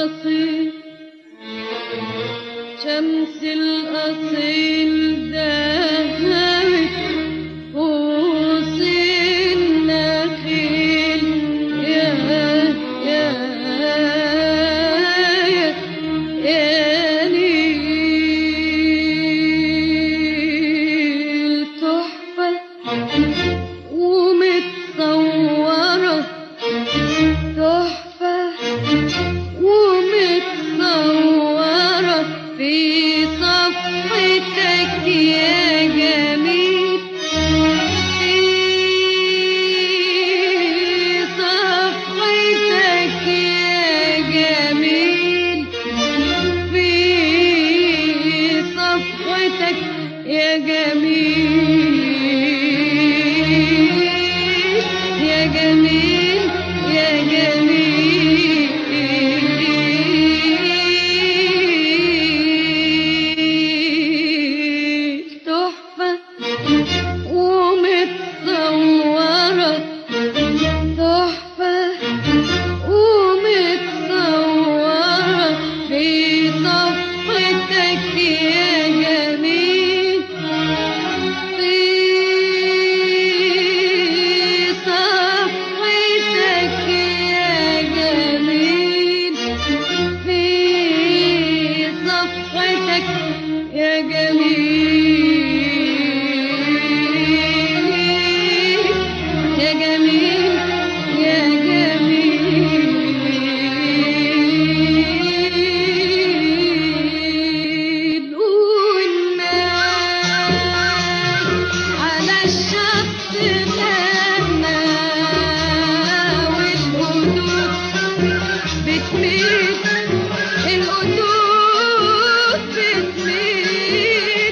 الأصيل شمس الأصيل ذهبت قوس النخيل يا نيل تحفة ومتصورة تحفة ومتصورة في صفحتك يا جميل في صفحتك يا جميل في صفحتك يا جميل يا جميل يا جميل تحفة ومتصورة تحفة ومتصورة في صفحتك يا جميل في صفحتك يا جميل في صفحتك يا جميل يا جميل يا جميل والناس على الشط لما والقدود بتميل القدود بتميل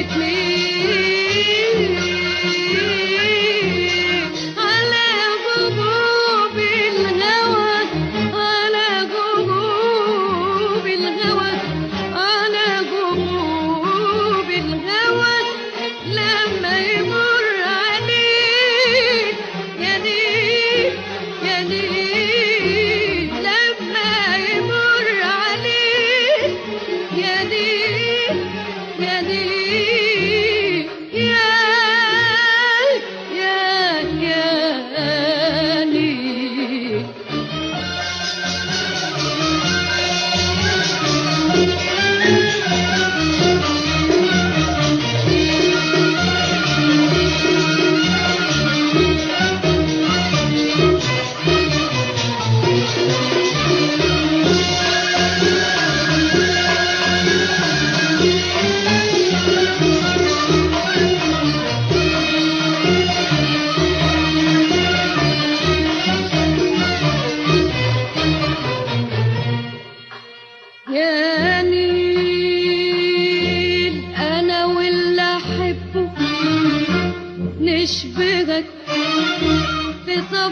على غبوب الهوى على غبوب الهوى على غبوب الهوى لما يمر عليك يا نيل يا نيل لما يمر عليك يا نيل يا نيل يا نيل يا نيل أنا واللي أحبه نشبهك في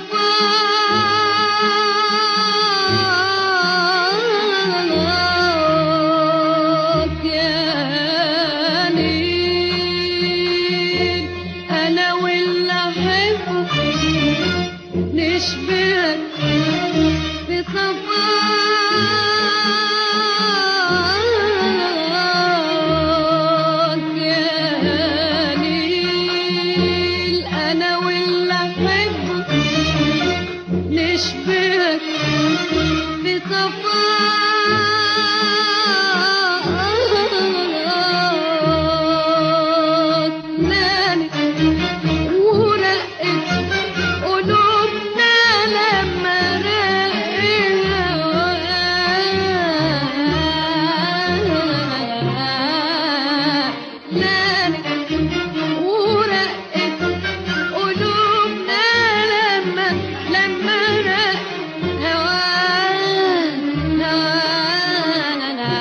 صفاك يا نيل أنا واللي أحبه نشبهك في صفاك يا نيل أنا واللي أحبه نشبهك في صفاك نانت ورقت قلوبنا لما نانت ورقت قلوبنا لما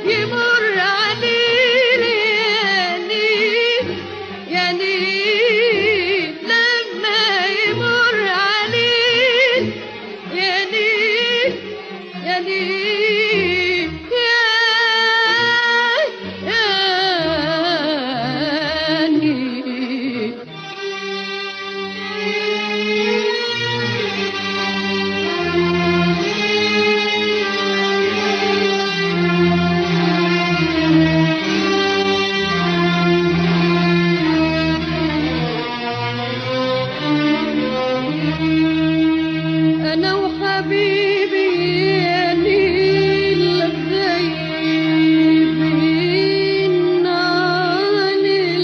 يمر علينا يا نيل لما يمر علينا يا نيل يا نيل يا نيل أنا وحبيبي يا نيل غايبين عن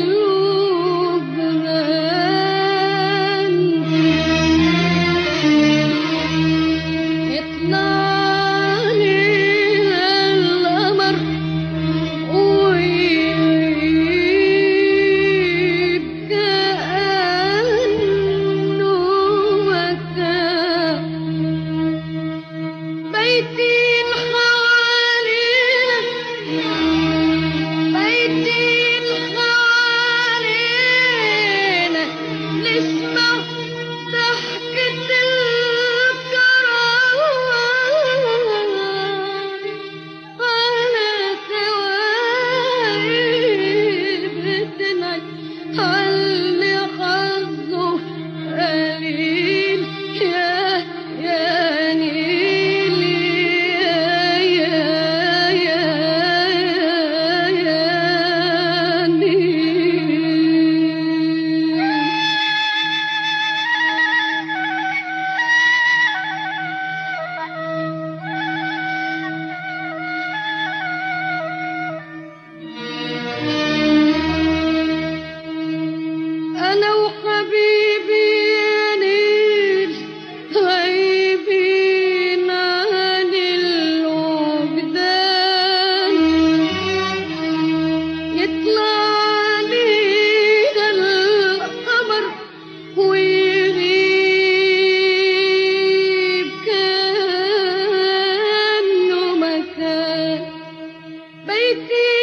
الوجدان يطلع لينا القمر ويغيب كأنه ما كان بيتين حوالينا بيتين حوالينا نسمع ضحكة الكرام على سوايب بتنعد على حظه قليل يا نيل يا نيل أنا وحبيبي يا نيل غايبين عن الوجدان يطلع لينا القمر ويغيب كأنه ما كان بيتي